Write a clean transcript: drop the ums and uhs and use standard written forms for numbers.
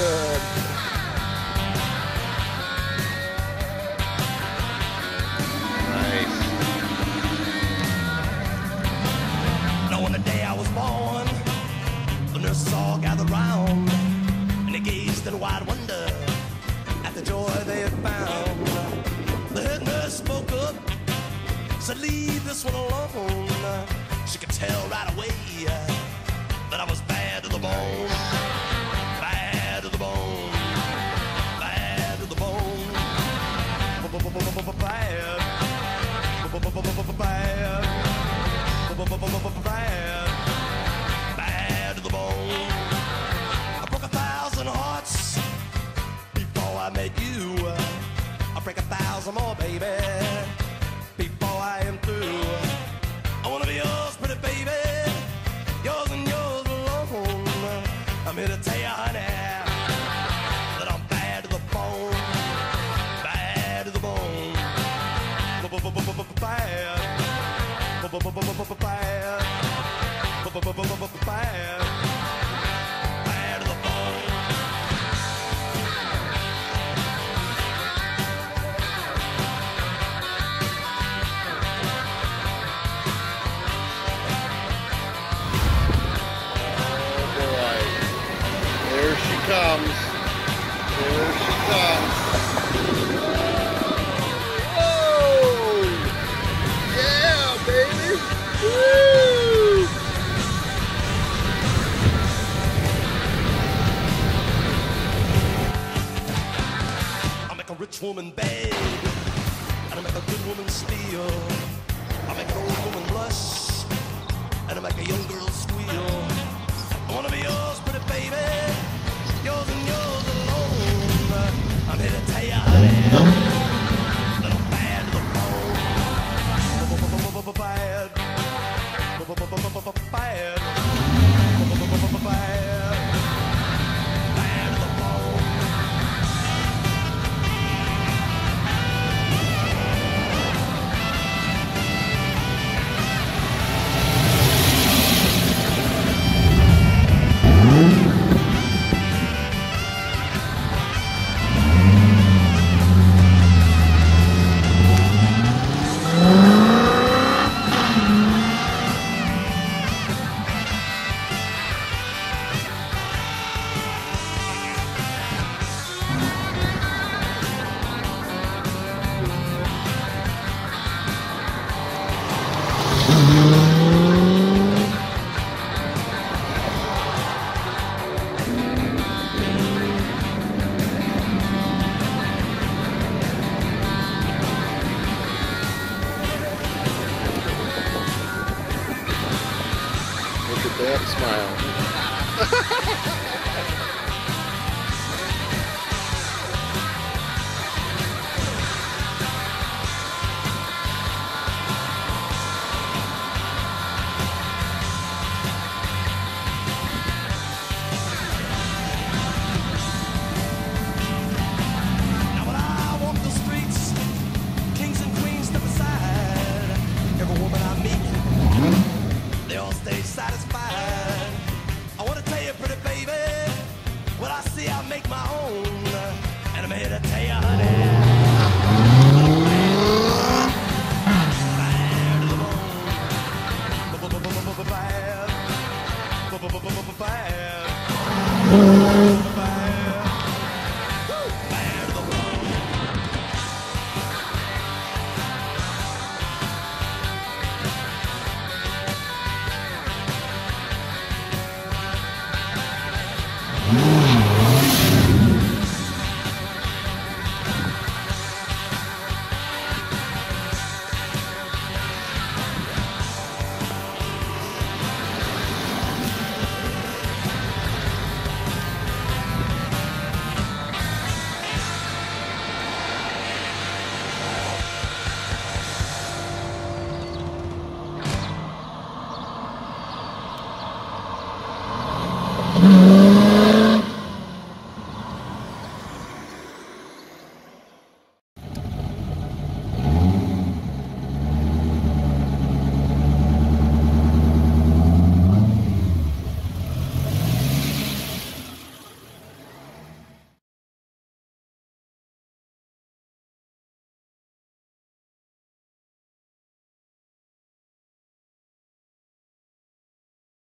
good. Nice. Now on the day I was born, the nurses all gathered round, and they gazed in wide wonder at the joy they had found. The head nurse spoke up, said, "Leave this one alone." She could tell right away that I was bad to the bone, bad to the bone, bad to the bone, bad, bad, bad to the bone. I broke 1,000 hearts before I met you. I'll break 1,000 more, baby, before I am through. I wanna be yours, pretty baby, yours and yours alone. I'm here to tell you, honey, that I'm bad to the bone, bad to the bone, bad, bad, bad to the bone. There she comes. There she comes. Whoa! Yeah, baby! Woo! I make a rich woman beg, and I make a good woman steal. I make an old woman blush, and I make a young girl squeal. I wanna be yours, pretty baby, yours and yours alone. I'm here to tell you, honey, that I'm bad to the bone. Bad, bad, bad, bad to the bone. Look at that smile. Now when I walk the streets, kings and queens step aside. Every woman I meet, they all stay satisfied. I wanna tell you, pretty baby, what I see I make my own. And I'm here to tell you, honey, bad to the bone, bad, bad, bad.